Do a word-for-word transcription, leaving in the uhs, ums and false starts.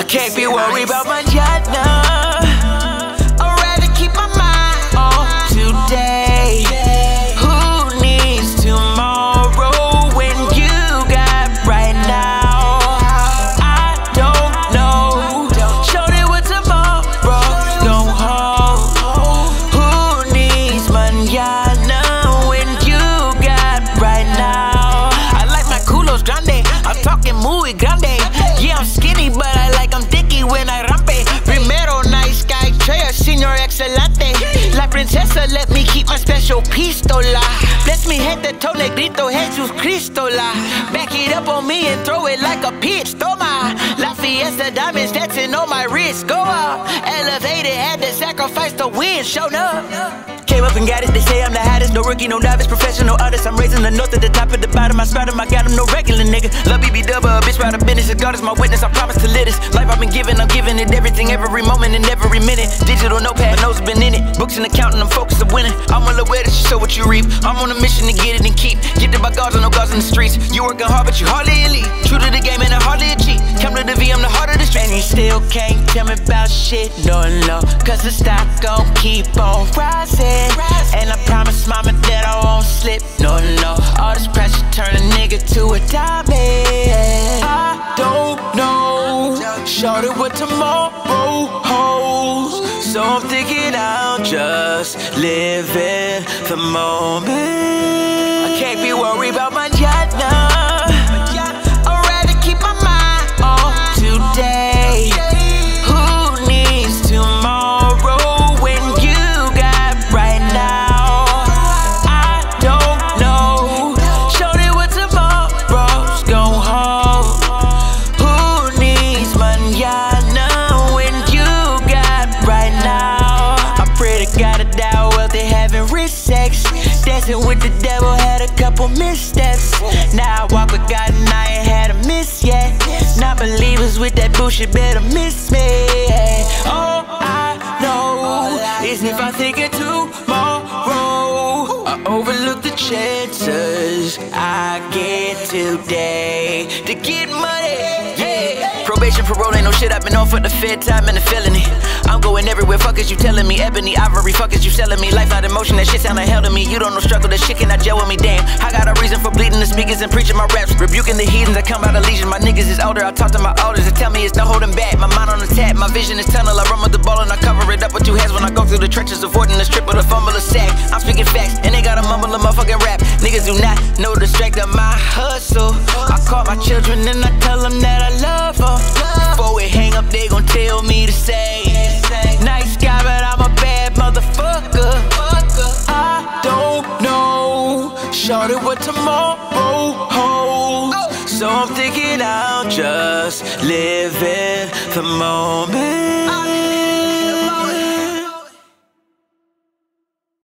I can't be worried about mañana. I'd rather keep my mind on today. Who needs tomorrow when you got right now? I don't know. Show me what tomorrow's gon' hold. Who needs mañana when you got right now? I like my culos grande. I'm talking muy grande. Yeah, I'm skinny, but I like I'm thicky when I rampe. Primero, nice guy, Trey, señor excelente. La princesa let me keep my special pistola. Bless me, gente, toe negrito, Jesus Cristo la. Back it up on me and throw it like a pitch, toma. La Fiesta diamonds dancing on my wrist, go up. Elevated, had to sacrifice to win, shown up. Came up and got it, they say I'm the hottest. No rookie, no novice, professional artist. I'm raising the north at the top, at the bottom. I spot him, I got him, no regular nigga. Love B B double, a bitch by the business. God is my witness, I promise to live this life I've been giving, I'm giving it everything, every moment and every minute. Digital notepad, my nose has been in it. Books and accounting, I'm focused on winning. I'm well aware that you show what you reap. I'm on a mission to get it and keep. Get it by guards, no guards in the streets. You working hard, but you hardly elite. True to the game and I hardly a cheat. Come to the V, I'm the heart of the street. And you still can't tell me about shit, no, no. Cause the stock gon' keep on rising. And I promise mama that I won't slip, no, no. All this pressure turn a nigga to a diamond. I don't know, shorty, what tomorrow holds. So I'm thinking I'll just live in the moment. I can't be worried about mañana. I'd rather keep my mind on today. Who needs tomorrow when you got right now? I don't know, shorty, what tomorrow's gon' hold. Who needs mañana when you got right now? I pray to God to die wealthy, having rich sex. Dancing with the devil, had a couple missteps. Now I walk with God and I ain't had a miss yet. Not believers with that bullshit better miss me. All I know is if I think it tomorrow, I overlook the chances I get today to get money, yeah. Probation, parole, ain't no shit, I've been on for the fed time and the felony. I'm going everywhere, fuck is you telling me? Ebony, ivory, fuck is you selling me? Life not emotion, that shit sound like hell to me. You don't know struggle, that shit cannot gel with me, damn. I got a reason for bleeding the speakers and preaching my raps. Rebuking the heathens that come out of legion. My niggas is older, I talk to my elders and tell me it's no holding back. My mind on the tap, my vision is tunnel. I run with the ball and I cover it up with two hands when I go through the trenches, avoiding the strip or the fumble or sack. I'm speaking facts, and they gotta mumble a motherfucking rap. Niggas do not know the strength of my hustle. I call my children and I tell them that I love them. Before we hang up, they gon' tell me to say, nice guy, but I'm a bad motherfucker. I don't know, shorty, what tomorrow holds. So I'm thinking I'll just live in the moment.